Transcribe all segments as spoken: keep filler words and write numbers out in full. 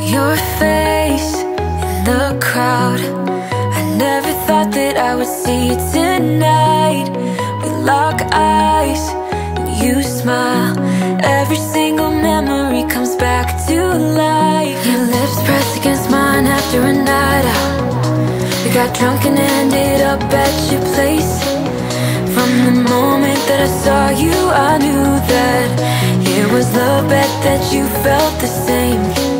Your face in the crowd, I never thought that I would see you tonight. We lock eyes and you smile. Every single memory comes back to life. Your lips pressed against mine after a night out. We got drunk and ended up at your place. From the moment that I saw you, I knew that it was love, bet that you felt the same.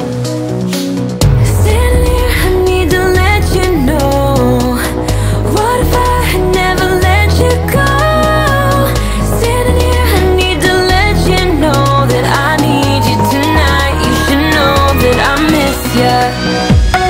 Standing here, I need to let you know, what if I had never let you go? Standing here, I need to let you know that I need you tonight. You should know that I miss you.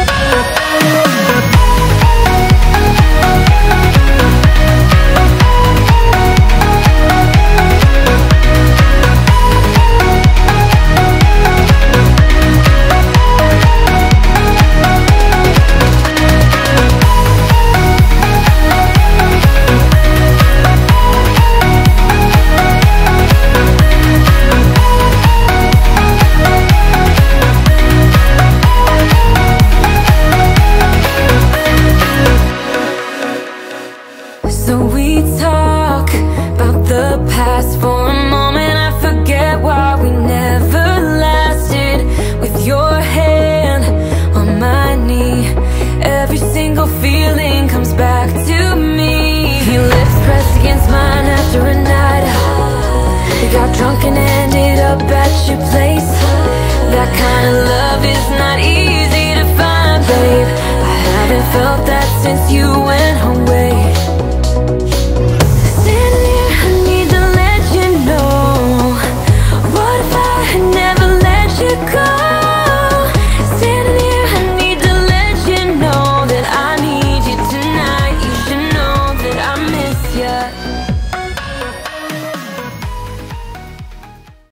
So we talk about the past for a moment. I forget why we never lasted. With your hand on my knee, every single feeling comes back to me. Your lips pressed against mine after a night out. We got drunk and ended up at your place. That kind of love is not easy to find, babe. I haven't felt that since you went